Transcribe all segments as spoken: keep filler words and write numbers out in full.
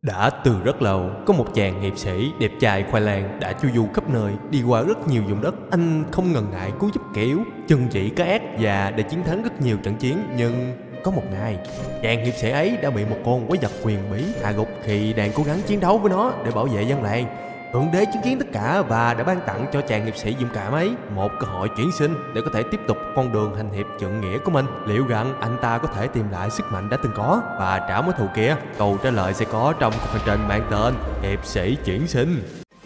Đã từ rất lâu, có một chàng hiệp sĩ đẹp trai khoai lang đã chu du khắp nơi, đi qua rất nhiều vùng đất. Anh không ngần ngại cứu giúp kẻ yếu, chừng chỉ cá ác và để chiến thắng rất nhiều trận chiến. Nhưng có một ngày, chàng hiệp sĩ ấy đã bị một con quái vật huyền bí hạ gục khi đang cố gắng chiến đấu với nó để bảo vệ dân làng. Thượng đế chứng kiến tất cả và đã ban tặng cho chàng hiệp sĩ dũng cảm ấy một cơ hội chuyển sinh để có thể tiếp tục con đường hành hiệp trượng nghĩa của mình. Liệu rằng anh ta có thể tìm lại sức mạnh đã từng có và trả mối thù kia? Câu trả lời sẽ có trong cuộc hành trình mang tên Hiệp sĩ chuyển sinh.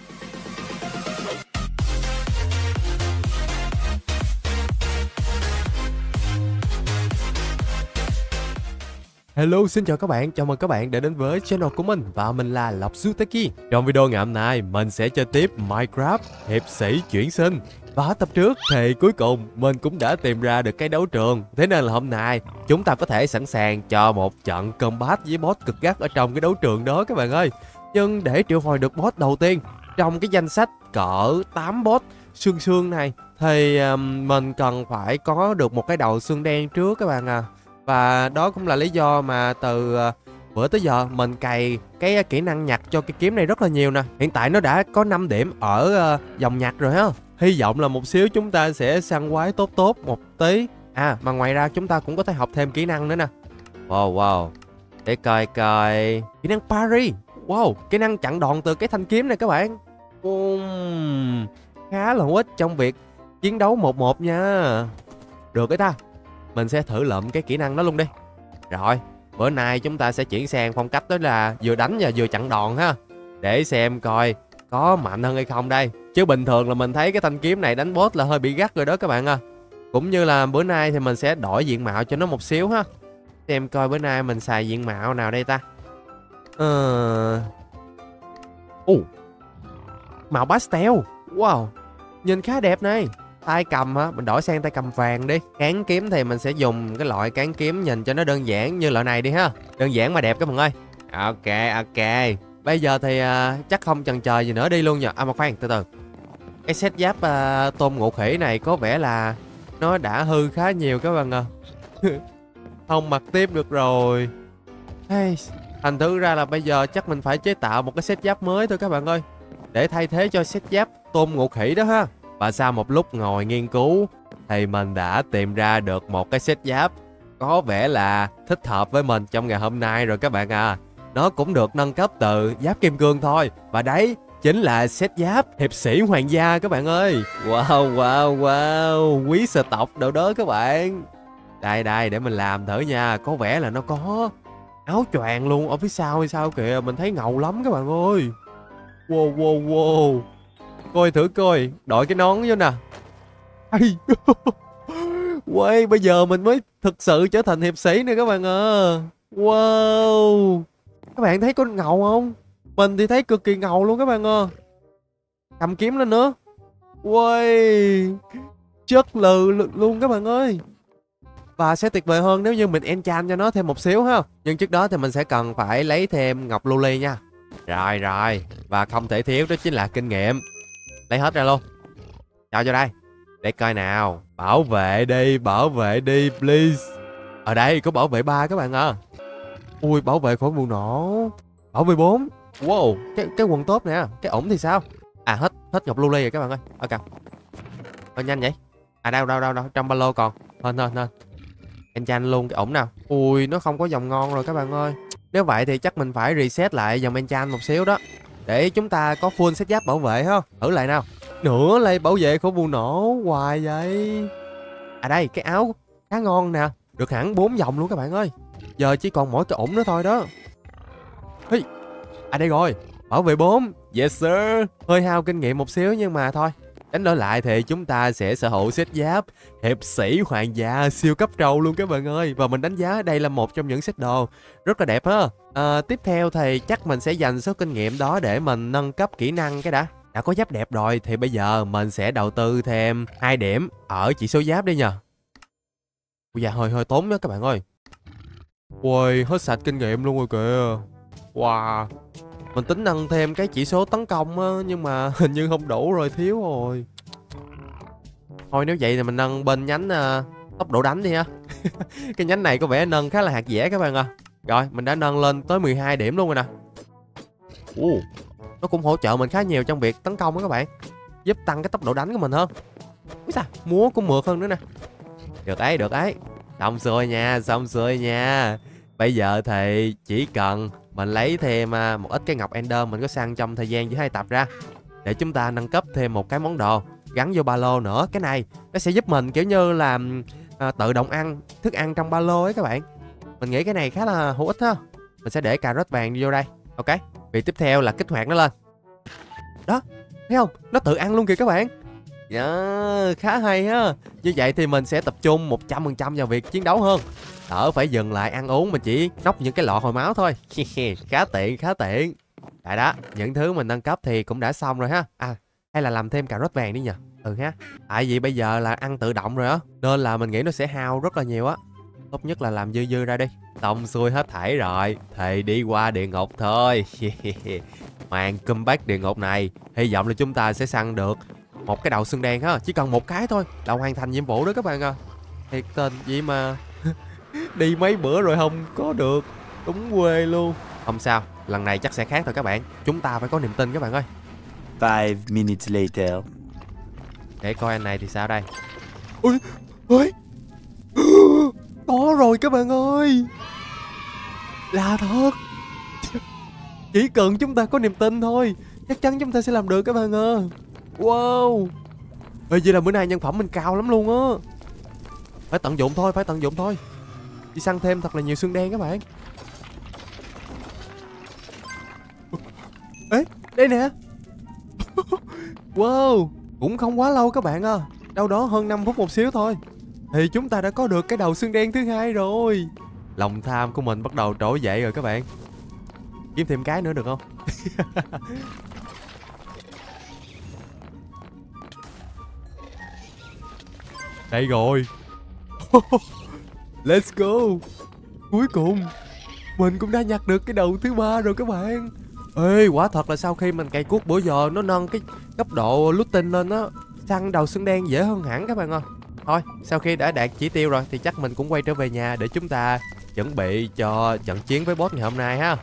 Hello, xin chào các bạn, chào mừng các bạn đã đến với channel của mình và mình là Lộc Zuteki. Trong video ngày hôm nay, mình sẽ chơi tiếp Minecraft Hiệp sĩ chuyển sinh. Và ở tập trước thì cuối cùng mình cũng đã tìm ra được cái đấu trường. Thế nên là hôm nay chúng ta có thể sẵn sàng cho một trận combat với boss cực gắt ở trong cái đấu trường đó các bạn ơi. Nhưng để triệu hồi được boss đầu tiên trong cái danh sách cỡ tám boss xương xương này thì um, mình cần phải có được một cái đầu xương đen trước các bạn à. Và đó cũng là lý do mà từ uh, bữa tới giờ mình cày cái uh, kỹ năng nhặt cho cái kiếm này rất là nhiều nè. Hiện tại nó đã có năm điểm ở uh, dòng nhặt rồi ha. Hy vọng là một xíu chúng ta sẽ săn quái tốt tốt một tí. À mà ngoài ra chúng ta cũng có thể học thêm kỹ năng nữa nè. Wow wow. Để coi coi. Kỹ năng parry. Wow, kỹ năng chặn đòn từ cái thanh kiếm này các bạn. Uhm, khá là hữu ích trong việc chiến đấu một một nha. Được cái ta. Mình sẽ thử lượm cái kỹ năng đó luôn đi. Rồi, bữa nay chúng ta sẽ chuyển sang phong cách đó là vừa đánh và vừa chặn đòn ha. Để xem coi có mạnh hơn hay không đây. Chứ bình thường là mình thấy cái thanh kiếm này đánh boss là hơi bị gắt rồi đó các bạn à. Cũng như là bữa nay thì mình sẽ đổi diện mạo cho nó một xíu ha. Xem coi bữa nay mình xài diện mạo nào đây ta. Ờ... Uh. Màu pastel. Wow, nhìn khá đẹp này. Tay cầm á, mình đổi sang tay cầm vàng đi. Cán kiếm thì mình sẽ dùng cái loại cán kiếm nhìn cho nó đơn giản như loại này đi ha. Đơn giản mà đẹp các bạn ơi. Ok ok. Bây giờ thì uh, chắc không chần chờ gì nữa đi luôn nha. À mà khoan từ từ. Cái set giáp uh, tôm ngộ khỉ này có vẻ là nó đã hư khá nhiều các bạn ạ. À. Không mặc tiếp được rồi. Hey, thành thử ra là bây giờ chắc mình phải chế tạo một cái set giáp mới thôi các bạn ơi. Để thay thế cho set giáp tôm ngộ khỉ đó ha. Và sau một lúc ngồi nghiên cứu thì mình đã tìm ra được một cái set giáp có vẻ là thích hợp với mình trong ngày hôm nay rồi các bạn à. Nó cũng được nâng cấp từ giáp kim cương thôi. Và đấy chính là set giáp hiệp sĩ hoàng gia các bạn ơi. Wow wow wow, quý sở tộc đâu đó các bạn. Đây đây để mình làm thử nha. Có vẻ là nó có áo choàng luôn ở phía sau hay sao kìa. Mình thấy ngầu lắm các bạn ơi. Wow wow wow. Coi thử coi, đội cái nón vô nè. Quay, bây giờ mình mới thực sự trở thành hiệp sĩ nè các bạn à. Wow. Các bạn thấy có ngầu không? Mình thì thấy cực kỳ ngầu luôn các bạn à. Cầm kiếm lên nữa. Quay, chất lừ luôn các bạn ơi. Và sẽ tuyệt vời hơn nếu như mình enchant cho nó thêm một xíu ha. Nhưng trước đó thì mình sẽ cần phải lấy thêm ngọc lưu ly nha. Rồi rồi, và không thể thiếu đó chính là kinh nghiệm. Lấy hết ra luôn. Cho vô đây. Để coi nào. Bảo vệ đi, bảo vệ đi, please. Ở đây có bảo vệ ba các bạn à. Ui, bảo vệ khỏi vụ nổ. Bảo vệ bốn. Wow, cái, cái quần tốt nè. Cái ổn thì sao? À, hết hết ngọc lưu ly rồi các bạn ơi. Ok. Thôi nhanh vậy. À đâu đâu đâu đâu. Trong ba lô còn. Hên hên hên. Enchant luôn cái ổn nào. Ui, nó không có dòng ngon rồi các bạn ơi. Nếu vậy thì chắc mình phải reset lại dòng enchant một xíu đó. Để chúng ta có full set giáp bảo vệ ha. Thử lại nào. Nữa lại bảo vệ khỏi vụ nổ hoài vậy. À đây cái áo khá ngon nè. Được hẳn bốn dòng luôn các bạn ơi. Giờ chỉ còn mỗi cái ổn nữa thôi đó. Hey. À đây rồi. Bảo vệ bốn. Yes sir. Hơi hao kinh nghiệm một xíu nhưng mà thôi. Đánh đổi lại thì chúng ta sẽ sở hữu set giáp hiệp sĩ hoàng gia siêu cấp trâu luôn các bạn ơi. Và mình đánh giá đây là một trong những set đồ rất là đẹp ha. À, tiếp theo thì chắc mình sẽ dành số kinh nghiệm đó để mình nâng cấp kỹ năng cái đã. Đã có giáp đẹp rồi thì bây giờ mình sẽ đầu tư thêm hai điểm ở chỉ số giáp đi nha. Ui da, hơi hơi tốn đó các bạn ơi. Ui, hết sạch kinh nghiệm luôn rồi kìa. Wow. Mình tính nâng thêm cái chỉ số tấn công á, nhưng mà hình như không đủ rồi, thiếu rồi. Thôi nếu vậy thì mình nâng bên nhánh uh, tốc độ đánh đi ha. Cái nhánh này có vẻ nâng khá là hạt dẻ các bạn à. Rồi, mình đã nâng lên tới mười hai điểm luôn rồi nè. Ồ, nó cũng hỗ trợ mình khá nhiều trong việc tấn công đó các bạn, giúp tăng cái tốc độ đánh của mình hơn. Úi sao, múa cũng mượt hơn nữa nè. Được ấy, được ấy. Xong xuôi nha, xong xuôi nha. Bây giờ thì chỉ cần mình lấy thêm một ít cái ngọc Ender mình có săn trong thời gian giữa hai tập ra, để chúng ta nâng cấp thêm một cái món đồ gắn vô ba lô nữa. Cái này nó sẽ giúp mình kiểu như là à, tự động ăn thức ăn trong ba lô ấy các bạn. Mình nghĩ cái này khá là hữu ích ha. Mình sẽ để cà rốt vàng vô đây. Ok, việc tiếp theo là kích hoạt nó lên. Đó, thấy không? Nó tự ăn luôn kìa các bạn. Yeah, khá hay ha. Như vậy thì mình sẽ tập trung một trăm phần trăm vào việc chiến đấu hơn, đỡ phải dừng lại ăn uống, mình chỉ nốc những cái lọ hồi máu thôi. Khá tiện, khá tiện. Tại đó, những thứ mình nâng cấp thì cũng đã xong rồi ha. À, hay là làm thêm cà rốt vàng đi nhờ. Ừ ha. Tại vì bây giờ là ăn tự động rồi á, nên là mình nghĩ nó sẽ hao rất là nhiều á. Tốt nhất là làm dư dư ra đi. Xong xuôi hết thảy rồi thì đi qua địa ngục thôi. Màn comeback địa ngục này, hy vọng là chúng ta sẽ săn được một cái đầu xương đen ha. Chỉ cần một cái thôi là hoàn thành nhiệm vụ đó các bạn à. Thiệt tình gì mà đi mấy bữa rồi không có được, đúng quê luôn. Không sao, lần này chắc sẽ khác thôi các bạn. Chúng ta phải có niềm tin các bạn ơi. Five minutes later. Để coi anh này thì sao đây. Ui, ui. Có rồi các bạn ơi. Là thật. Chỉ cần chúng ta có niềm tin thôi, chắc chắn chúng ta sẽ làm được các bạn ơi. Wow. Ê, vậy là bữa nay nhân phẩm mình cao lắm luôn á. Phải tận dụng thôi, phải tận dụng thôi. Đi săn thêm thật là nhiều xương đen các bạn. Ê, đây nè. Wow, cũng không quá lâu các bạn à. Đâu đó hơn năm phút một xíu thôi thì chúng ta đã có được cái đầu xương đen thứ hai rồi. Lòng tham của mình bắt đầu trỗi dậy rồi các bạn. Kiếm thêm cái nữa được không? Đây rồi. Let's go. Cuối cùng mình cũng đã nhặt được cái đầu thứ ba rồi các bạn. Ê, quả thật là sau khi mình cày cuốc bữa giờ nó nâng cái cấp độ looting lên á, săn đầu xương đen dễ hơn hẳn các bạn ơi. Thôi, sau khi đã đạt chỉ tiêu rồi thì chắc mình cũng quay trở về nhà để chúng ta chuẩn bị cho trận chiến với boss ngày hôm nay ha.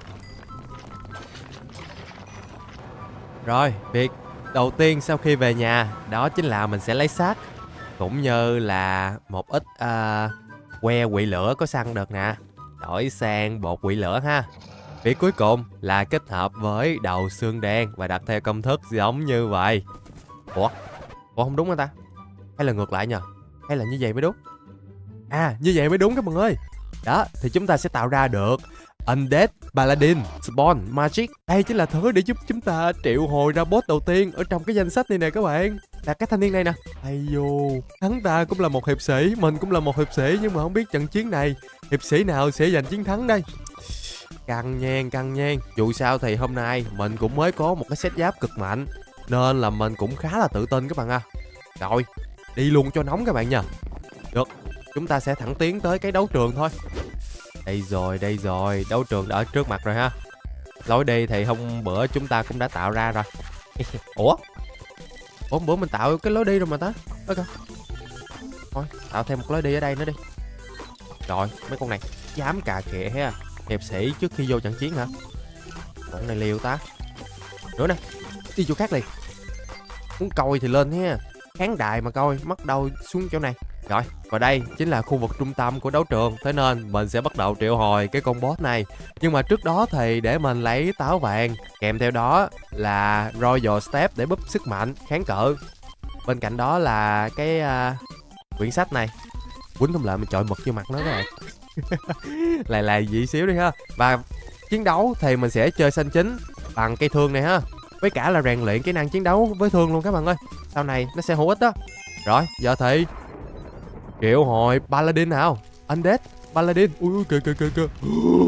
Rồi, việc đầu tiên sau khi về nhà đó chính là mình sẽ lấy xác, cũng như là một ít uh, que quỷ lửa có săn được nè, đổi sang bột quỷ lửa ha. Việc cuối cùng là kết hợp với đầu xương đen và đặt theo công thức giống như vậy. Ủa? Ủa không đúng hả ta? Hay là ngược lại nhờ? Hay là như vậy mới đúng? À, như vậy mới đúng các bạn ơi. Đó, thì chúng ta sẽ tạo ra được Undead Paladin Spawn Magic. Đây chính là thứ để giúp chúng ta triệu hồi ra boss đầu tiên ở trong cái danh sách này nè các bạn. Là cái thanh niên này nè. Ây dô, hắn ta cũng là một hiệp sĩ, mình cũng là một hiệp sĩ, nhưng mà không biết trận chiến này hiệp sĩ nào sẽ giành chiến thắng đây. Căng nhan, căng nhan. Dù sao thì hôm nay mình cũng mới có một cái set giáp cực mạnh, nên là mình cũng khá là tự tin các bạn à. Rồi, đi luôn cho nóng các bạn nha. Được, chúng ta sẽ thẳng tiến tới cái đấu trường thôi. Đây rồi, đây rồi, đấu trường đã ở trước mặt rồi ha. Lối đi thì hôm bữa chúng ta cũng đã tạo ra rồi. Ủa? Ủa bữa mình tạo cái lối đi rồi mà ta. Ok. Thôi, tạo thêm một lối đi ở đây nữa đi. Rồi, mấy con này dám cà kệ ha. Hiệp sĩ trước khi vô trận chiến hả? Con này liều ta. Nữa nè, đi chỗ khác liền. Muốn coi thì lên ha. Khán đài mà coi, mắc đâu xuống chỗ này. Rồi, và đây chính là khu vực trung tâm của đấu trường. Thế nên mình sẽ bắt đầu triệu hồi cái con boss này. Nhưng mà trước đó thì để mình lấy táo vàng, kèm theo đó là Royal Step để búp sức mạnh, kháng cự. Bên cạnh đó là cái uh, quyển sách này. Quýnh không lại mình chọi mực vô mặt nó rồi. Lại là dị xíu đi ha. Và chiến đấu thì mình sẽ chơi xanh chính bằng cây thương này ha. Với cả là rèn luyện kỹ năng chiến đấu với thương luôn các bạn ơi. Sau này nó sẽ hữu ích đó. Rồi, giờ thì triệu hồi Paladin nào. Undead Paladin. Ui kìa kìa kìa kìa.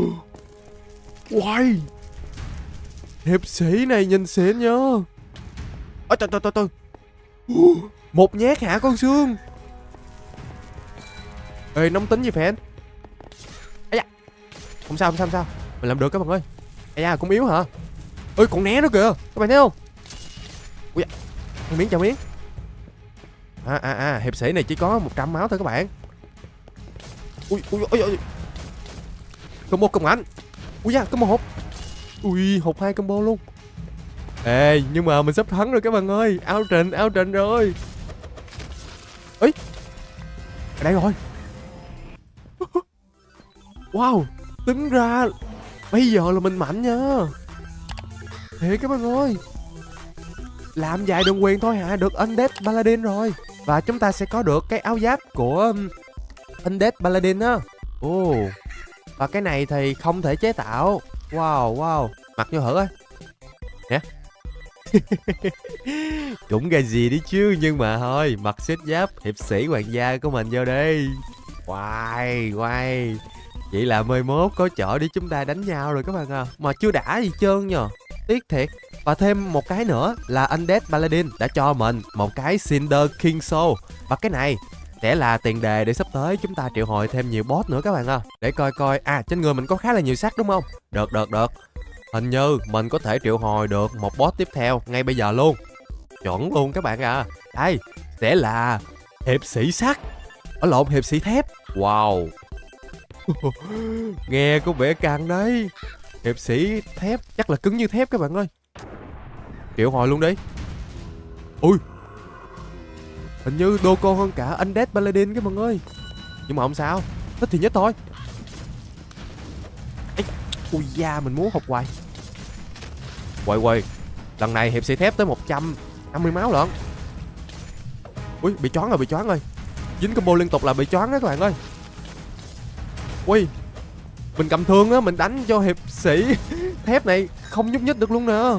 Uầy, hiệp sĩ này nhìn xịn nhá. Ôi trời trời trời trời. Một nhát hạ con xương. Ê, nóng tính gì fan. Ây da. Không sao không sao không sao. Mình làm được các bạn ơi. Ây da, cũng yếu hả? Ơi còn né nó kìa. Các bạn thấy không? Ui da. Một miếng chào miếng. À à à, hiệp sĩ này chỉ có một trăm máu thôi các bạn. Ui ui ui ui. Combo công ảnh. Ui da, có một hộp. Ui, hụt hai combo luôn. Ê, nhưng mà mình sắp thắng rồi các bạn ơi. Ao trình, ao trình rồi. Ấy, ở đây rồi. Wow, tính ra bây giờ là mình mạnh nha. Thiệt các bạn ơi. Làm vài đường quyền thôi hả, được Undead Paladin rồi. Và chúng ta sẽ có được cái áo giáp của Undead Paladin á. Ồ. Và cái này thì không thể chế tạo. Wow, wow. Mặc vô thử ơi. Nè. Cũng cái gì đi chứ. Nhưng mà thôi, mặc xếp giáp hiệp sĩ hoàng gia của mình vô đi. Quay, quay. Vậy là mười mốt có chỗ để chúng ta đánh nhau rồi các bạn à. Mà chưa đã gì trơn nhờ. Tiếc thiệt. Và thêm một cái nữa là Undead Paladin đã cho mình một cái Cinder King Soul. Và cái này sẽ là tiền đề để sắp tới chúng ta triệu hồi thêm nhiều boss nữa các bạn à. Để coi coi. À, trên người mình có khá là nhiều sắt đúng không? Được, được, được. Hình như mình có thể triệu hồi được một boss tiếp theo ngay bây giờ luôn. Chuẩn luôn các bạn à. Đây, sẽ là hiệp sĩ sắt. Ở lộn, hiệp sĩ thép. Wow. Nghe có vẻ căng đấy. Hiệp sĩ thép chắc là cứng như thép các bạn ơi. Triệu hồi luôn đi. Ui, hình như đô con hơn cả Undead Paladin các bạn ơi. Nhưng mà không sao, thích thì nhất thôi. Ê, ui da, mình muốn học hoài. Quay quay. Lần này hiệp sĩ thép tới một trăm năm mươi máu lận. Ui, bị choáng rồi, bị choáng rồi. Dính combo liên tục là bị choáng đó các bạn ơi. Ui, mình cầm thương á, mình đánh cho hiệp sĩ thép này không nhúc nhích được luôn nè.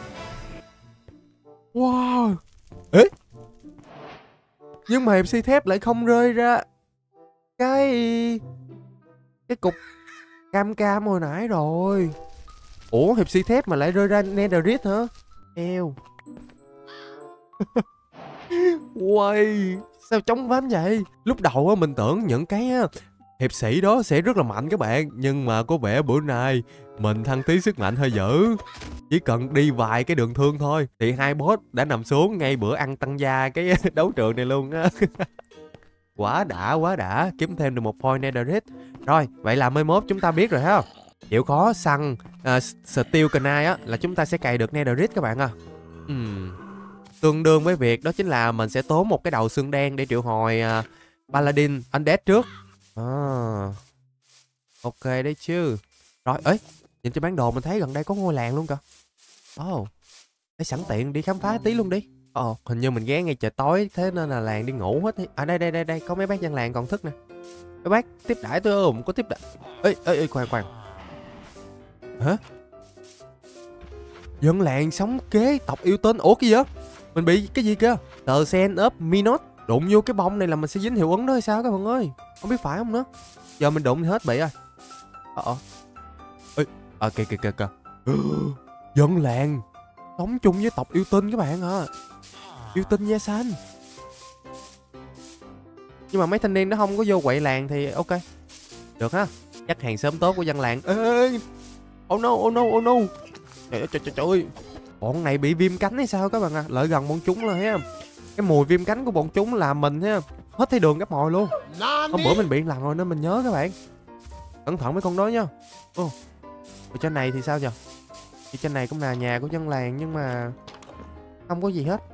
Wow. Ê, nhưng mà hiệp sĩ thép lại không rơi ra cái cái cục cam cam hồi nãy rồi. Ủa, hiệp sĩ thép mà lại rơi ra netherite hả? Eo. Uầy, sao chống vánh vậy? Lúc đầu á mình tưởng những cái hiệp sĩ đó sẽ rất là mạnh các bạn. Nhưng mà có vẻ bữa nay mình thăng tí sức mạnh hơi dữ. Chỉ cần đi vài cái đường thương thôi thì hai boss đã nằm xuống ngay bữa ăn tăng gia cái đấu trường này luôn á. Quá đã, quá đã. Kiếm thêm được một point netherite. Rồi, vậy là mai mốt chúng ta biết rồi ha. Chịu khó săn uh, Steel Knight á là chúng ta sẽ cày được netherite các bạn à. uhm. Tương đương với việc đó chính là mình sẽ tốn một cái đầu xương đen để triệu hồi uh, Paladin Undead trước. À, ok đấy chứ. Rồi, ấy, nhìn trên bản đồ mình thấy gần đây có ngôi làng luôn kìa. Ồ, oh, để sẵn tiện đi khám phá tí luôn đi. Ồ, oh, hình như mình ghé ngay trời tối thế nên là làng đi ngủ hết. À đây đây đây đây, có mấy bác dân làng còn thức nè. Mấy bác tiếp đãi tôi không? Có tiếp đãi. Ê ê ê, khoan khoan. Hả? Dân làng sống kế tộc yêu tinh. Ủa cái gì vậy? Mình bị cái gì kìa? Tờ Sen of Minot. Đụng vô cái bông này là mình sẽ dính hiệu ứng đó hay sao các bạn ơi? Không biết phải không nữa. Giờ mình đụng thì hết bị rồi. Ờ ê, à kìa kìa kìa kìa. Dân làng sống chung với tộc yêu tinh các bạn à. Yêu tinh da xanh. Nhưng mà mấy thanh niên nó không có vô quậy làng thì ok. Được ha. Chắc hàng xóm tốt của dân làng. Ê, oh no, oh no, oh no. Trời ơi, trời, trời, trời ơi. Bọn này bị viêm cánh hay sao các bạn à? Lợi gần bọn chúng là thấy không? Cái mùi viêm cánh của bọn chúng làm mình thấy không? Hết thấy đường gấp mồi luôn. Hôm bữa mình bị lần rồi nên mình nhớ các bạn. Cẩn thận mấy con đó nha. Ồ, ở trên này thì sao nhờ? Thì trên này cũng là nhà của dân làng nhưng mà không có gì hết.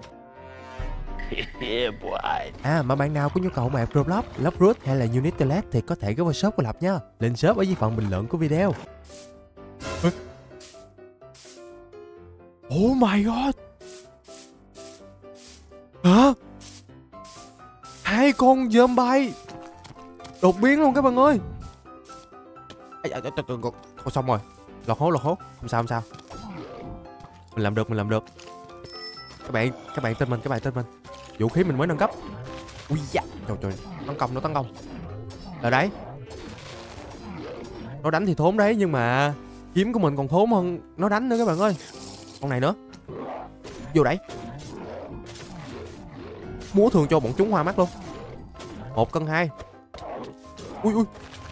À, mà bạn nào có nhu cầu map Roblox, Lockroot hay là Unity Lab thì có thể ghé vào shop của Lập nha. Link shop ở dưới phần bình luận của video. Oh my god. Hả? Hai con zombie đột biến luôn các bạn ơi. Thôi xong rồi. Lọt hố, lọt hố. Không sao, không sao. Mình làm được, mình làm được. Các bạn, các bạn tin mình, các bạn tin mình. Vũ khí mình mới nâng cấp. Ui da. Trời trời, tấn công, nó tấn công. Rồi đấy. Nó đánh thì thốn đấy nhưng mà kiếm của mình còn thốn hơn nó đánh nữa các bạn ơi. Con này nữa. Vô đẩy. Múa thường cho bọn chúng hoa mắt luôn. Một cân hai. Ui ui.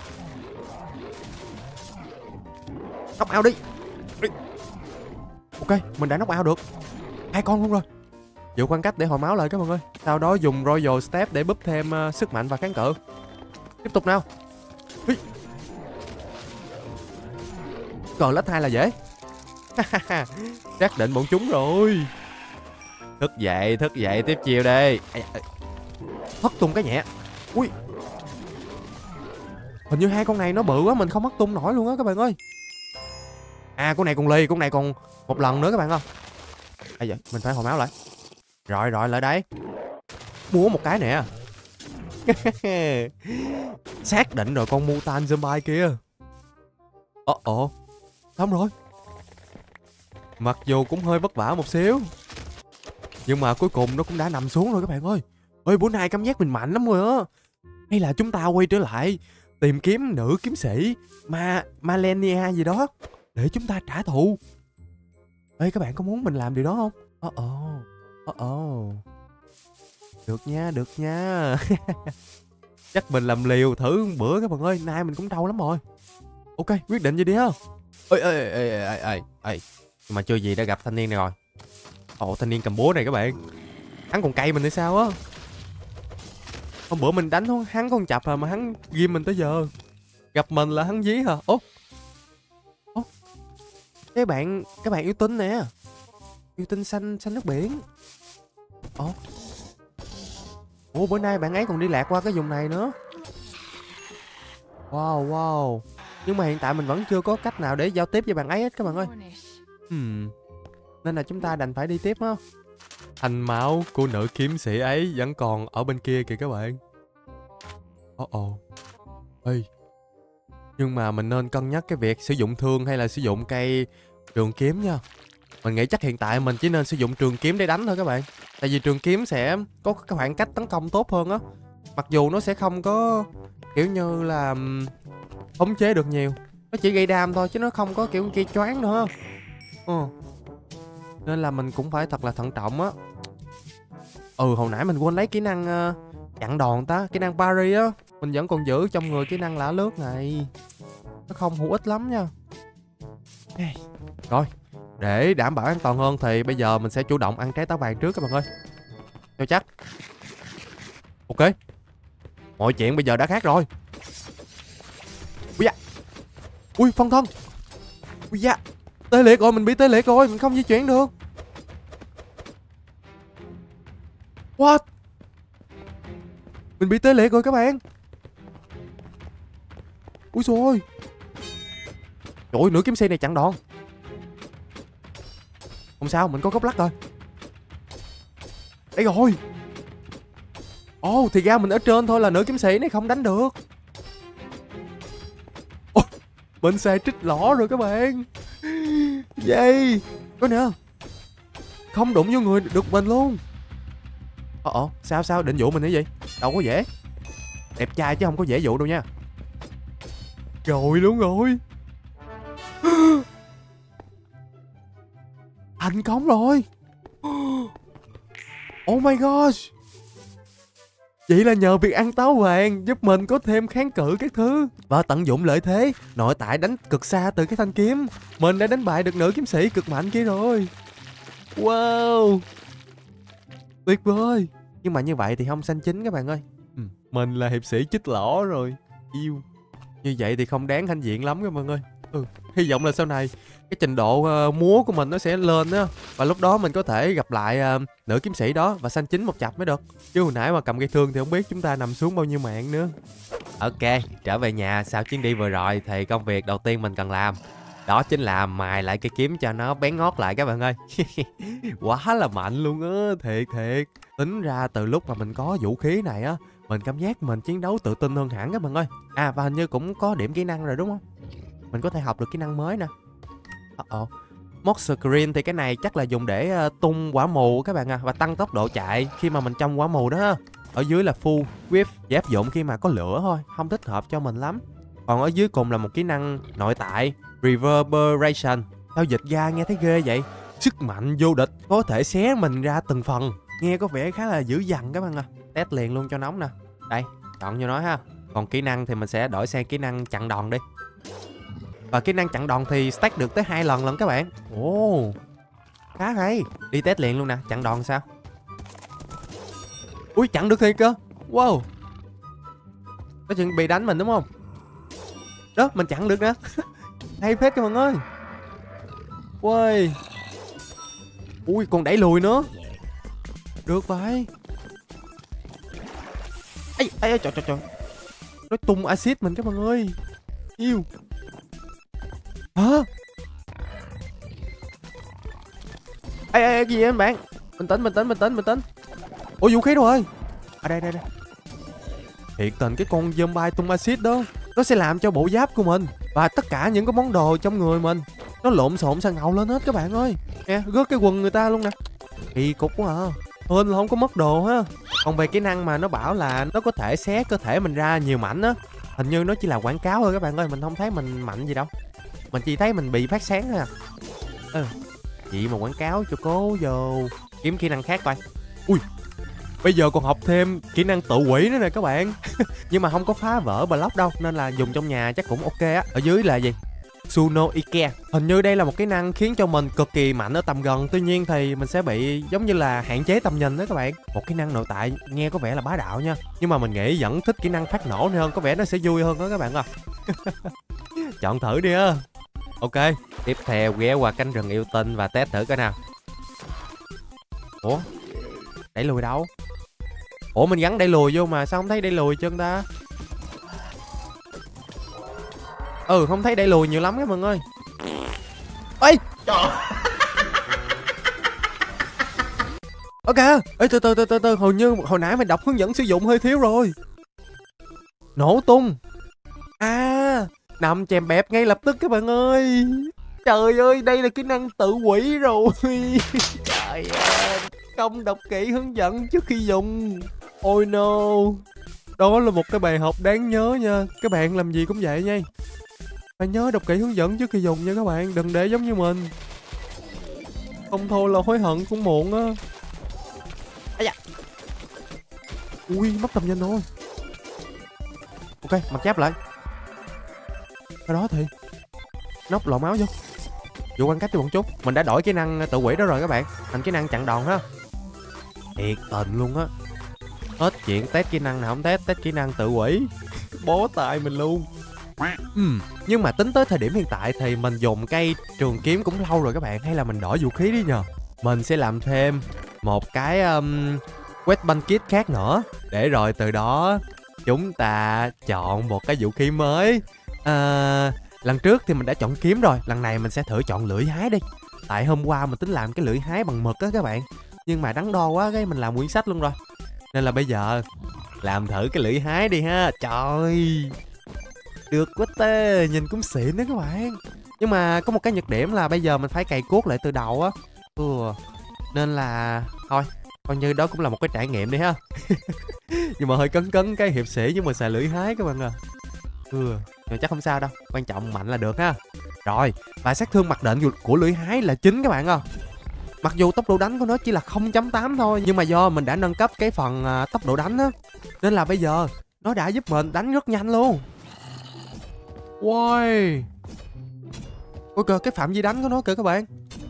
Knock out đi. đi. Ok, mình đã knock out được hai con luôn rồi. Dựa quan cách để hồi máu lại các bạn ơi. Sau đó dùng Royal Step để búp thêm uh, sức mạnh và kháng cự. Tiếp tục nào. Cờ lách hai là dễ. Xác định bọn chúng rồi. Thức dậy, thức dậy, tiếp chiều đây. Hất tung cái nhẹ. Ui, hình như hai con này nó bự quá, mình không hất tung nổi luôn á các bạn ơi. À, con này còn lì, con này còn một lần nữa các bạn ơi. À dạ, mình phải hồi máu lại. Rồi rồi, lại đấy. Múa một cái nè. Xác định rồi con mutant zombie kia. Ồ ồ, xong rồi. Mặc dù cũng hơi vất vả một xíu, nhưng mà cuối cùng nó cũng đã nằm xuống rồi các bạn ơi. Ơi, bữa nay cảm giác mình mạnh lắm rồi á. Hay là chúng ta quay trở lại tìm kiếm nữ kiếm sĩ Ma Malenia gì đó để chúng ta trả thù. Ê, các bạn có muốn mình làm điều đó không? Ồ ồ, ồ ồ. Được nha, được nha. Chắc mình làm liều thử một bữa các bạn ơi. Nay mình cũng đau lắm rồi. Ok, quyết định gì đi ha. Ê ê ê ê ê ê. Nhưng mà chưa gì đã gặp thanh niên này rồi. Ồ, thanh niên cầm búa này các bạn. Hắn còn cay mình hay sao á. Hôm bữa mình đánh hắn con chập à, mà hắn ghim mình tới giờ. Gặp mình là hắn dí hả? Ố, ố, cái bạn các bạn yêu tinh nè. Yêu tinh xanh xanh nước biển. Ồ, ủa, bữa nay bạn ấy còn đi lạc qua cái vùng này nữa. Wow wow. Nhưng mà hiện tại mình vẫn chưa có cách nào để giao tiếp với bạn ấy hết các bạn ơi. Hmm. Nên là chúng ta đành phải đi tiếp á. Thành máu của nữ kiếm sĩ ấy vẫn còn ở bên kia kìa các bạn. Ồ ồ. Ê, nhưng mà mình nên cân nhắc cái việc sử dụng thương hay là sử dụng cây trường kiếm nha. Mình nghĩ chắc hiện tại mình chỉ nên sử dụng trường kiếm để đánh thôi các bạn. Tại vì trường kiếm sẽ có cái khoảng cách tấn công tốt hơn á. Mặc dù nó sẽ không có kiểu như là khống chế được nhiều, nó chỉ gây đam thôi chứ nó không có kiểu gây choáng nữa. Ừ. Nên là mình cũng phải thật là thận trọng á. Ừ, hồi nãy mình quên lấy kỹ năng uh, chặn đòn ta, kỹ năng parry á. Mình vẫn còn giữ trong người kỹ năng lả lướt này. Nó không hữu ích lắm nha. Rồi, để đảm bảo an toàn hơn thì bây giờ mình sẽ chủ động ăn trái táo vàng trước các bạn ơi. Cho chắc. Ok, mọi chuyện bây giờ đã khác rồi. Ui da. Ui, phân thân. Ui da, tê liệt rồi, mình bị tê liệt rồi, mình không di chuyển được. What? Mình bị tê liệt rồi các bạn. Ui xôi ơi. Trời ơi, nữ kiếm sĩ này chặn đòn. Không sao, mình có gốc lắc rồi. Đây rồi. Ồ, oh, thì ra mình ở trên thôi là nữ kiếm sĩ này không đánh được. Ôi, mình xài trích lỏ rồi các bạn. Yay. Có nè. Không đụng vô người được mình luôn. Ồ, ồ, sao sao, định dụ mình cái gì? Đâu có dễ. Đẹp trai chứ không có dễ dụ đâu nha. Rồi, đúng rồi. Thành công rồi. Oh my gosh. Vậy là nhờ việc ăn táo vàng giúp mình có thêm kháng cự các thứ. Và tận dụng lợi thế nội tại đánh cực xa từ cái thanh kiếm, mình đã đánh bại được nữ kiếm sĩ cực mạnh kia rồi. Wow, tuyệt vời. Nhưng mà như vậy thì không xanh chính các bạn ơi. ừ, Mình là hiệp sĩ chích lỏ rồi. Yêu. Như vậy thì không đáng hãnh diện lắm các bạn ơi. Ừ, hy vọng là sau này cái trình độ uh, múa của mình nó sẽ lên á. Và lúc đó mình có thể gặp lại uh, nữ kiếm sĩ đó và xanh chính một chập mới được. Chứ hồi nãy mà cầm cây thương thì không biết chúng ta nằm xuống bao nhiêu mạng nữa. Ok, trở về nhà sau chuyến đi vừa rồi thì công việc đầu tiên mình cần làm đó chính là mài lại cây kiếm cho nó bén ngót lại các bạn ơi. Quá là mạnh luôn á, thiệt thiệt. Tính ra từ lúc mà mình có vũ khí này á, mình cảm giác mình chiến đấu tự tin hơn hẳn các bạn ơi. À, và hình như cũng có điểm kỹ năng rồi đúng không? Mình có thể học được kỹ năng mới nè. Ồ, uh-oh. Mod screen thì cái này chắc là dùng để uh, tung quả mù các bạn à, và tăng tốc độ chạy khi mà mình trong quả mù đó. Ở dưới là full whip, chỉ áp dụng khi mà có lửa thôi, không thích hợp cho mình lắm. Còn ở dưới cùng là một kỹ năng nội tại reverberation. Sao dịch ra nghe thấy ghê vậy? Sức mạnh vô địch, có thể xé mình ra từng phần. Nghe có vẻ khá là dữ dằn các bạn à. Test liền luôn cho nóng nè. Đây, chọn vô nó ha. Còn kỹ năng thì mình sẽ đổi sang kỹ năng chặn đòn đi. Và kỹ năng chặn đòn thì stack được tới hai lần lận các bạn. Ồ, khá hay. Đi test liền luôn nè, chặn đòn sao? Ui, chặn được thiệt cơ. Wow, có chuyện bị đánh mình đúng không? Đó, mình chặn được nè. Hay phết các bạn ơi. Ui. Ui, còn đẩy lùi nữa. Được vậy. Ây, ây, trời trời trời. Nó tung axit mình các bạn ơi. Yêu. Hả? Ê, ê, ê, gì vậy em bạn? Bình tĩnh, bình tĩnh, bình tĩnh, bình tĩnh. Ủa, vũ khí đâu rồi? À đây, đây, đây. Thiệt tình cái con zombie tung axit đó, nó sẽ làm cho bộ giáp của mình và tất cả những cái món đồ trong người mình nó lộn xộn sang ngầu lên hết các bạn ơi. Nè, rớt cái quần người ta luôn nè. Kỳ cục quá à. Hên là không có mất đồ ha. Còn về kỹ năng mà nó bảo là nó có thể xé cơ thể mình ra nhiều mảnh á, hình như nó chỉ là quảng cáo thôi các bạn ơi. Mình không thấy mình mạnh gì đâu. Mình chỉ thấy mình bị phát sáng thôi à. Ừ. Chị mà quảng cáo cho cố vô. Kiếm kỹ năng khác coi. Ui, bây giờ còn học thêm kỹ năng tự quỷ nữa nè các bạn. Nhưng mà không có phá vỡ block đâu, nên là dùng trong nhà chắc cũng ok á. Ở dưới là gì? Suno Ike. Hình như đây là một kỹ năng khiến cho mình cực kỳ mạnh ở tầm gần. Tuy nhiên thì mình sẽ bị giống như là hạn chế tầm nhìn đó các bạn. Một kỹ năng nội tại nghe có vẻ là bá đạo nha, nhưng mà mình nghĩ vẫn thích kỹ năng phát nổ này hơn. Có vẻ nó sẽ vui hơn đó các bạn à. Chọn thử đi á. Ok, tiếp theo ghé qua cánh rừng yêu tinh và test thử coi nào. Ủa, đẩy lùi đâu? Ủa mình gắn đẩy lùi vô mà sao không thấy đẩy lùi chân ta? Ừ, không thấy đẩy lùi nhiều lắm các bạn ơi. Ê! Ok. Ê, từ từ từ từ từ, hồi như hồi nãy mình đọc hướng dẫn sử dụng hơi thiếu rồi. Nổ tung. À, nằm chèm bẹp ngay lập tức các bạn ơi. Trời ơi, đây là kỹ năng tự quỷ rồi. Trời ơi, không đọc kỹ hướng dẫn trước khi dùng. Ôi no. Đó là một cái bài học đáng nhớ nha. Các bạn làm gì cũng vậy nha. Phải nhớ đọc kỹ hướng dẫn trước khi dùng nha các bạn. Đừng để giống như mình. Không thôi là hối hận cũng muộn á. Ây da. Ui, mất tầm nhìn thôi. Ok, mặc giáp lại. Cái đó thì nóc lọ máu vô. Vụ quan cách cho một chút. Mình đã đổi kỹ năng tự quỷ đó rồi các bạn, thành kỹ năng chặn đòn ha. Thiệt tình luôn á. Hết chuyện test kỹ năng nào không test, test kỹ năng tự quỷ. Bó tay mình luôn. Uhm, nhưng mà tính tới thời điểm hiện tại thì mình dùng cây trường kiếm cũng lâu rồi các bạn. Hay là mình đổi vũ khí đi nhờ. Mình sẽ làm thêm một cái um, weapon kit khác nữa, để rồi từ đó chúng ta chọn một cái vũ khí mới. À, lần trước thì mình đã chọn kiếm rồi, lần này mình sẽ thử chọn lưỡi hái đi. Tại hôm qua mình tính làm cái lưỡi hái bằng mực á các bạn, nhưng mà đắn đo quá cái mình làm nguyên sách luôn rồi. Nên là bây giờ làm thử cái lưỡi hái đi ha. Trời, được quá tê, nhìn cũng xịn đó các bạn. Nhưng mà có một cái nhược điểm là bây giờ mình phải cày cuốc lại từ đầu á. Ừ, nên là thôi, coi như đó cũng là một cái trải nghiệm đi ha. Nhưng mà hơi cấn cấn cái hiệp sĩ nhưng mà xài lưỡi hái các bạn à. Ừ, nhưng chắc không sao đâu, quan trọng mạnh là được ha. Rồi, và sát thương mặc định của lưỡi hái là chín các bạn à. Mặc dù tốc độ đánh của nó chỉ là không chấm tám thôi, nhưng mà do mình đã nâng cấp cái phần uh, tốc độ đánh á, nên là bây giờ nó đã giúp mình đánh rất nhanh luôn. Wow. Ôi kìa, cái phạm vi đánh của nó kìa các bạn,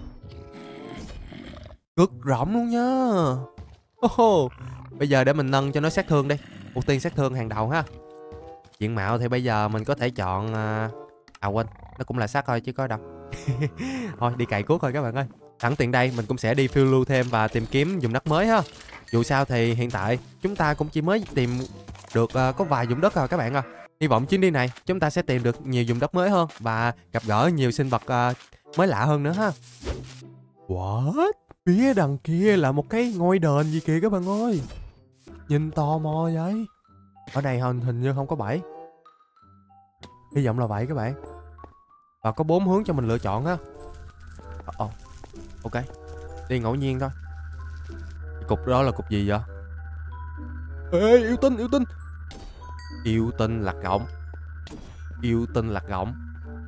cực rộng luôn nha. Oh, bây giờ để mình nâng cho nó sát thương đi. Ưu tiên sát thương hàng đầu ha. Diện mạo thì bây giờ mình có thể chọn uh... à quên, nó cũng là sát thôi chứ có đâu. Thôi đi cày cuốc thôi các bạn ơi. Sẵn tiện đây mình cũng sẽ đi phiêu lưu thêm và tìm kiếm vùng đất mới ha. Dù sao thì hiện tại chúng ta cũng chỉ mới tìm được uh, có vài vùng đất rồi các bạn à. Hy vọng chuyến đi này chúng ta sẽ tìm được nhiều vùng đất mới hơn và gặp gỡ nhiều sinh vật uh, mới lạ hơn nữa ha. What? Phía đằng kia là một cái ngôi đền gì kìa các bạn ơi. Nhìn tò mò vậy. Ở đây hình, hình như không có bẫy. Hy vọng là vậy các bạn. Và có bốn hướng cho mình lựa chọn ha. Ồ, oh, ok. Đi ngẫu nhiên thôi. Cái cục đó là cục gì vậy? Ê, yêu tinh, yêu tinh. Yêu tinh lạc gọng. Yêu tinh lạc gọng.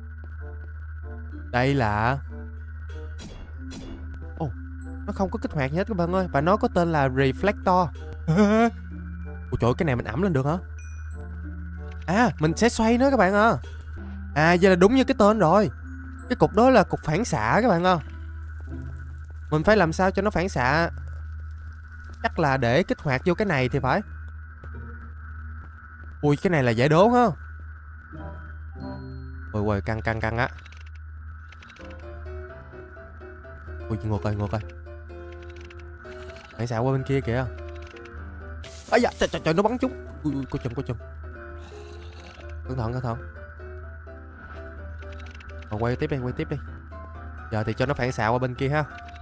Đây là... Ồ, oh, nó không có kích hoạt gì hết các bạn ơi. Và nó có tên là Reflector. Ôi trời, cái này mình ẩm lên được hả? À, mình sẽ xoay nó các bạn à. À, vậy là đúng như cái tên rồi. Cái cục đó là cục phản xạ các bạn ơi. Mình phải làm sao cho nó phản xạ. Chắc là để kích hoạt vô cái này thì phải. Ui, cái này là giải đố ha. Ôi ôi, căng căng căng á. Ui ngược rồi ngược rồi. Phản xạ qua bên kia kìa. Ây da trời, trời, trời nó bắn trúng. Ui ui có chừng có chừng. Cẩn thận cẩn thận. Rồi quay tiếp đi quay tiếp đi. Giờ thì cho nó phản xạ qua bên kia ha.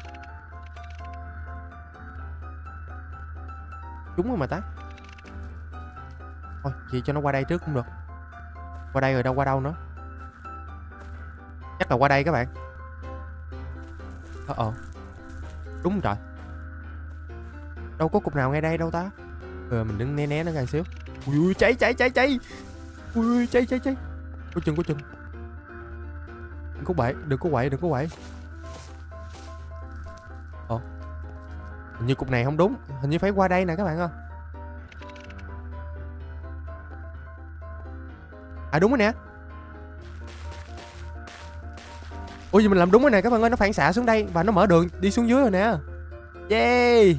Trúng rồi mà ta. Thôi chị cho nó qua đây trước cũng được. Qua đây rồi đâu qua đâu nữa. Chắc là qua đây các bạn. Ờ ờ đúng rồi. Đâu có cục nào ngay đây đâu ta. Ờ mình đứng né né nó ra xíu. Ui ui cháy cháy cháy cháy. Ui ui cháy cháy cháy. Có chừng có chừng. Đừng có bậy đừng có quậy đừng có quậy. Ờ hình như cục này không đúng. Hình như phải qua đây nè các bạn ơi. À đúng rồi nè. Ui gì mình làm đúng rồi nè các bạn ơi. Nó phản xạ xuống đây và nó mở đường đi xuống dưới rồi nè. Yeah.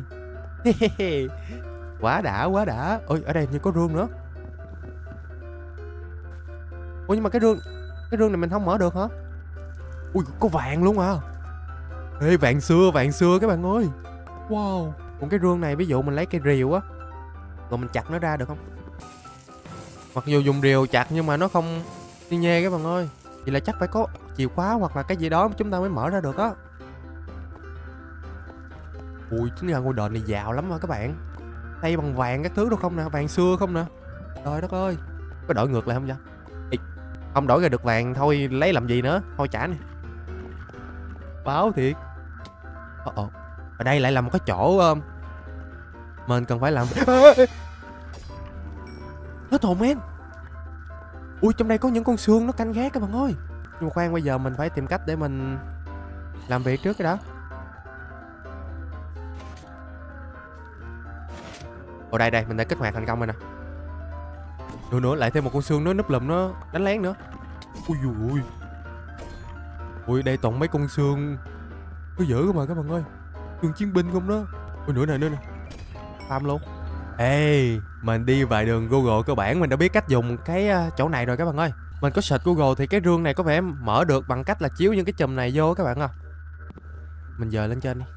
Quá đã quá đã. Ôi ở đây như có rương nữa. Ủa nhưng mà cái rương cái rương này mình không mở được hả? Ui có vàng luôn à. Ê vàng xưa vàng xưa các bạn ơi. Wow. Còn cái rương này ví dụ mình lấy cây rìu á, rồi mình chặt nó ra được không? Mặc dù dùng rìu chặt nhưng mà nó không đi nhê các bạn ơi. Vậy là chắc phải có chìa khóa hoặc là cái gì đó chúng ta mới mở ra được á. Ui chính ra ngôi đền này giàu lắm mà các bạn. Xây bằng vàng các thứ đâu không nè. Vàng xưa không nè. Trời đất ơi. Có đổi ngược lại không vậy? Ê, không đổi ra được vàng thôi lấy làm gì nữa. Thôi trả nè. Báo thiệt. Ờ ờ ở đây lại là một cái chỗ uh, mình cần phải làm. Hết hồn men. Ui trong đây có những con xương nó canh gác các bạn ơi. Nhưng mà khoan bây giờ mình phải tìm cách để mình làm việc trước cái đó. Ở đây đây mình đã kích hoạt thành công rồi nè. Nữa nữa lại thêm một con xương nó núp lùm nó đánh lén nữa. Ui dồi ui. Ui đây toàn mấy con xương có dữ cơ mà các bạn ơi. Xương chiến binh không đó. Ui nữa nè nữa nè. Farm luôn. Ê mình đi vài đường Google cơ bản mình đã biết cách dùng cái chỗ này rồi các bạn ơi. Mình có search Google thì cái rương này có vẻ mở được bằng cách là chiếu những cái chùm này vô các bạn à. Mình dời lên trên đi.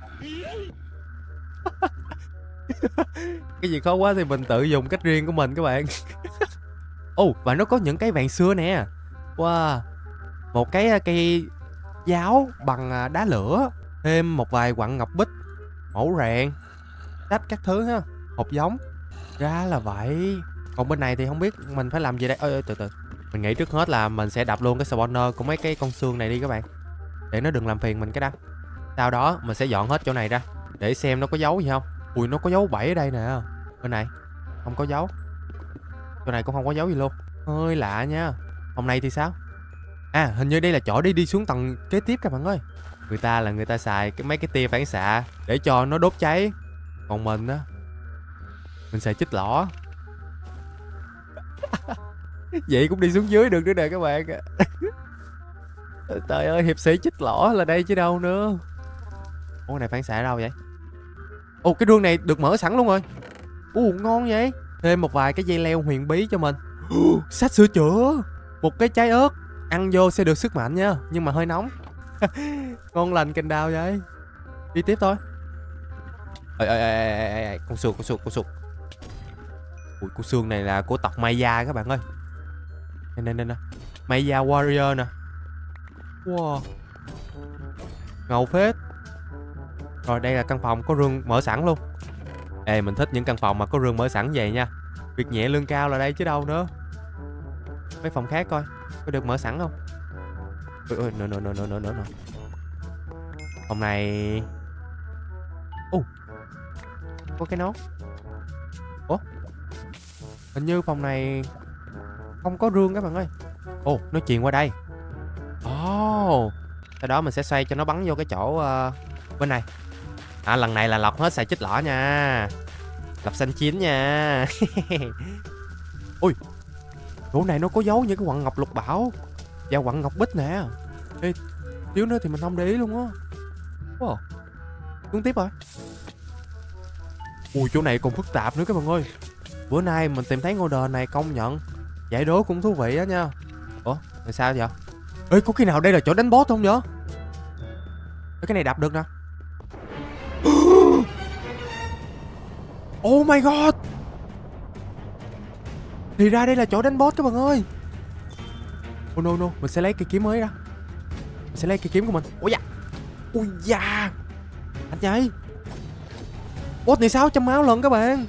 Cái gì khó quá thì mình tự dùng cách riêng của mình các bạn. Ồ oh, và nó có những cái vàng xưa nè. Wow. Một cái cây giáo bằng đá lửa. Thêm một vài quặng ngọc bích. Mẫu rèn. Sách các thứ ha. Hộp giống. Ra là vậy. Còn bên này thì không biết mình phải làm gì đây. Ơi ơi từ từ. Mình nghĩ trước hết là mình sẽ đập luôn cái spawner của mấy cái con xương này đi các bạn. Để nó đừng làm phiền mình cái đó. Sau đó mình sẽ dọn hết chỗ này ra. Để xem nó có dấu gì không. Ui nó có dấu bảy ở đây nè. Bên này không có dấu. Chỗ này cũng không có dấu gì luôn. Hơi lạ nha. Hôm nay thì sao? À hình như đây là chỗ đi đi xuống tầng kế tiếp các bạn ơi. Người ta là người ta xài cái mấy cái tia phản xạ để cho nó đốt cháy. Còn mình á, mình xài chích lỏ. Vậy cũng đi xuống dưới được nữa nè các bạn. Trời ơi hiệp sĩ chích lỏ là đây chứ đâu nữa. Ủa cái này phản xạ đâu vậy? Ồ cái rương này được mở sẵn luôn rồi. Ồ ngon vậy. Thêm một vài cái dây leo huyền bí cho mình. Sách sửa chữa. Một cái trái ớt ăn vô sẽ được sức mạnh nha. Nhưng mà hơi nóng. Ngon lành cành đào vậy. Đi tiếp thôi. Ê ê ê ê con xương con xương con xương. Ui con xương này là của tộc Maya các bạn ơi. Nè nè nè nè. Maya Warrior nè. Wow. Ngầu phết. Rồi đây là căn phòng có rương mở sẵn luôn. Ê mình thích những căn phòng mà có rương mở sẵn vậy nha. Việc nhẹ lương cao là đây chứ đâu nữa. Mấy phòng khác coi có được mở sẵn không. Ôi ôi nữa nữa nữa nữa nữa nữa. Phòng này. Ồ có cái nốt. Ủa hình như phòng này không có rương các bạn ơi. Ồ nó truyền qua đây. Ồ oh. Sau đó mình sẽ xoay cho nó bắn vô cái chỗ uh, bên này. À lần này là lọc hết xài chích lỏ nha. Lọc xanh chín nha. Ui chỗ này nó có dấu những cái quặng ngọc lục bảo và quặng ngọc bích nè. Ê thiếu nữa thì mình không để ý luôn á. Wow. Xuống tiếp rồi. Ui chỗ này còn phức tạp nữa các bạn ơi. Bữa nay mình tìm thấy ngôi đền này công nhận giải đố cũng thú vị á nha. Ủa là sao vậy? Ê có khi nào đây là chỗ đánh boss không vậy? Cái này đập được nè. Oh my god. Thì ra đây là chỗ đánh boss các bạn ơi. Oh no no, mình sẽ lấy cây kiếm mới ra. Mình sẽ lấy cây kiếm của mình. Ôi da. Ui da. Anh trai. Boss này sáu trăm máu lần các bạn.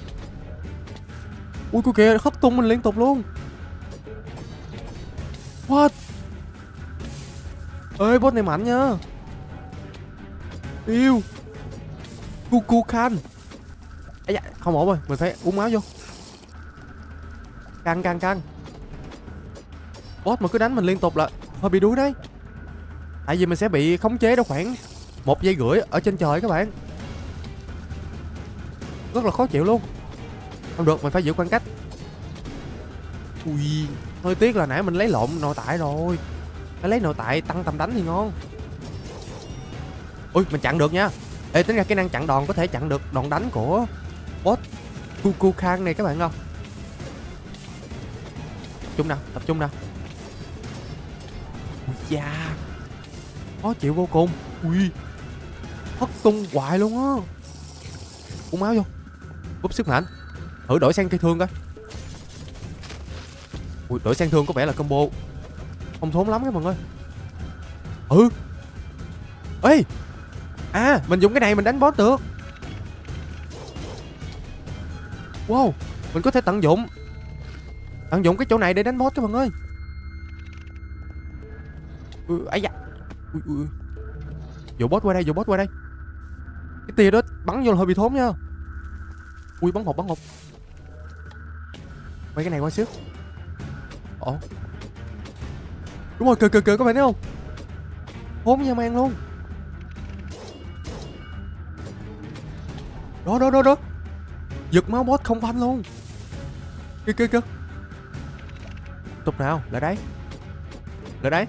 Ui cô kìa, hất tung mình liên tục luôn. What? Ê boss này mạnh nha. Yêu. Cuckoo Khan. Ây da, không ổn rồi, mình phải uống máu vô. Căng căng căng. Boss mà cứ đánh mình liên tục là hơi bị đuối đấy. Tại vì mình sẽ bị khống chế đâu khoảng một giây rưỡi ở trên trời các bạn. Rất là khó chịu luôn. Không được, mình phải giữ khoảng cách. Ui, hơi tiếc là nãy mình lấy lộn nội tại rồi. Phải lấy nội tại tăng tầm đánh thì ngon. Ui, mình chặn được nha. Ê, tính ra kỹ năng chặn đòn có thể chặn được đòn đánh của boss Cuckoo Khan này các bạn không? Tập trung nào, tập trung nào. Ui da. Khó chịu vô cùng. Ui, hất tung hoài luôn á. Uống máu vô. Búp sức mạnh. Thử đổi sang cây thương coi. Ui, đổi sang thương có vẻ là combo không thốn lắm các bạn ơi. Ừ. Ê. À, mình dùng cái này mình đánh boss được. Wow, mình có thể tận dụng Tận dụng cái chỗ này để đánh boss các bạn ơi. Ừ, ấy da. Ui, ui. Dụ boss qua đây, dụ boss qua đây. Cái tia đó bắn vô là hơi bị thốn nha. Ui, bắn hộp, bắn hộp. Quay cái này qua xíu. Ồ. Đúng rồi, kìa kìa kìa các bạn thấy không? Thốn nha mang luôn. Đó đó đó đó. Giật máu boss không phanh luôn. Kìa kìa kìa. Tục nào, lại đấy. Lại đấy.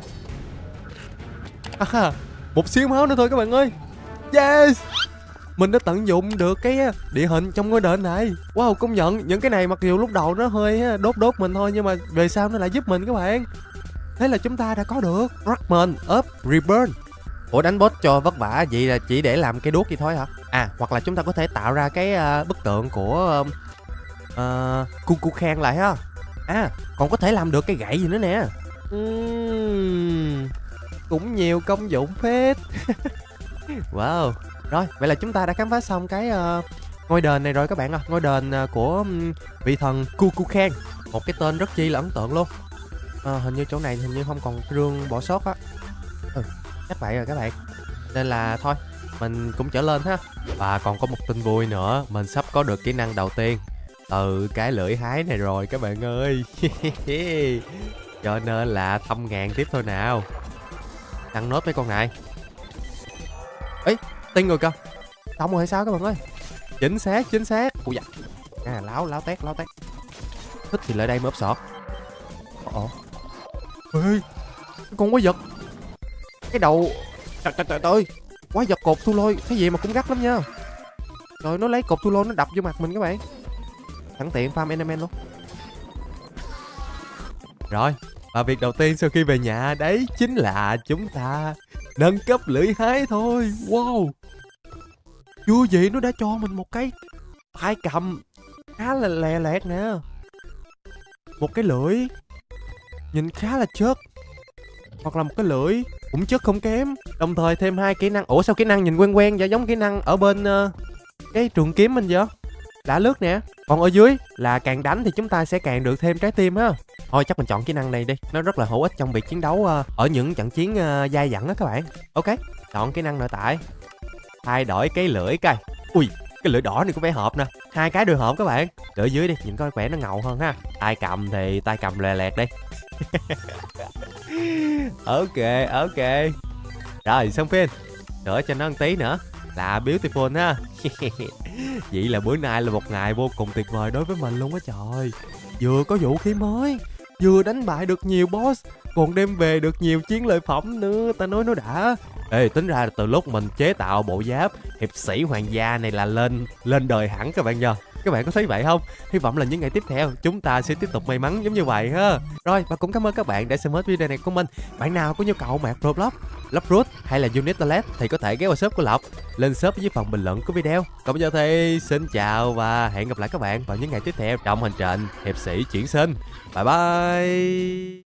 À, một xíu máu nữa thôi các bạn ơi. Yes. Mình đã tận dụng được cái địa hình trong ngôi đền này. Wow, công nhận những cái này mặc dù lúc đầu nó hơi đốt đốt mình thôi, nhưng mà về sau nó lại giúp mình các bạn. Thế là chúng ta đã có được Fragment of Reburn. Ủa, đánh boss cho vất vả vậy là chỉ để làm cái đuốc vậy thôi hả? À, hoặc là chúng ta có thể tạo ra cái uh, bức tượng của uh, Cuckoo Khan lại ha. À, còn có thể làm được cái gậy gì nữa nè. uhm, Cũng nhiều công dụng phết. Wow. Rồi, vậy là chúng ta đã khám phá xong cái uh, ngôi đền này rồi các bạn ạ. À. Ngôi đền uh, của um, vị thần Cuckoo Khan. Một cái tên rất chi là ấn tượng luôn. À, hình như chỗ này hình như không còn rương bỏ sót á. Ừ, chắc vậy rồi các bạn. Nên là thôi, mình cũng trở lên ha. Và còn có một tin vui nữa, mình sắp có được kỹ năng đầu tiên từ cái lưỡi hái này rồi các bạn ơi. Cho nên là thăm ngàn tiếp thôi nào. Tăng nốt mấy con này. Ấy, tin rồi cơ. Xong rồi hay sao các bạn ơi? Chính xác, chính xác. Ui da. À, láo, láo tét, láo tét. Thích thì lại đây mới ốp sọt. Ồ. Ê, con quái vật. Cái đầu. Trời trời trời ơi. Quái vật cột thu lôi, cái gì mà cũng gắt lắm nha. Rồi nó lấy cột thu lôi nó đập vô mặt mình các bạn. Sẵn tiện farm enderman luôn. Rồi, và việc đầu tiên sau khi về nhà đấy chính là chúng ta nâng cấp lưỡi hái thôi. Wow. Chưa gì nó đã cho mình một cái tay cầm khá là lè lẹt nè. Một cái lưỡi nhìn khá là chất. Hoặc là một cái lưỡi cũng chất không kém. Đồng thời thêm hai kỹ năng. Ủa sao kỹ năng nhìn quen quen và giống kỹ năng ở bên uh, cái trường kiếm mình vậy? Lạ lướt nè. Còn ở dưới là càng đánh thì chúng ta sẽ càng được thêm trái tim ha. Thôi chắc mình chọn kỹ năng này đi. Nó rất là hữu ích trong việc chiến đấu uh, ở những trận chiến uh, dai dẳng á các bạn. Ok, chọn kỹ năng nội tại. Thay đổi cái lưỡi coi. Ui, cái lưỡi đỏ này có vẻ hợp nè. Hai cái đều hợp các bạn. Lưỡi dưới đi, nhìn coi vẻ nó ngầu hơn ha. Tay cầm thì tay cầm lè lẹt đi. Ok, ok. Rồi, xong phim. Sửa cho nó một tí nữa là beautiful ha. Vậy là bữa nay là một ngày vô cùng tuyệt vời đối với mình luôn á trời. Vừa có vũ khí mới, vừa đánh bại được nhiều boss, còn đem về được nhiều chiến lợi phẩm nữa. Ta nói nó đã. Ê, tính ra từ lúc mình chế tạo bộ giáp hiệp sĩ hoàng gia này là lên lên đời hẳn các bạn nhờ. Các bạn có thấy vậy không? Hy vọng là những ngày tiếp theo chúng ta sẽ tiếp tục may mắn giống như vậy ha. Rồi, và cũng cảm ơn các bạn đã xem hết video này của mình. Bạn nào có nhu cầu mạc Roblox, Love Root hay là Unit Toilet thì có thể ghé vào shop của Lộc. lên shop dưới phần bình luận của video. Còn bây giờ thì xin chào và hẹn gặp lại các bạn vào những ngày tiếp theo trong hành trình hiệp sĩ chuyển sinh. Bye bye.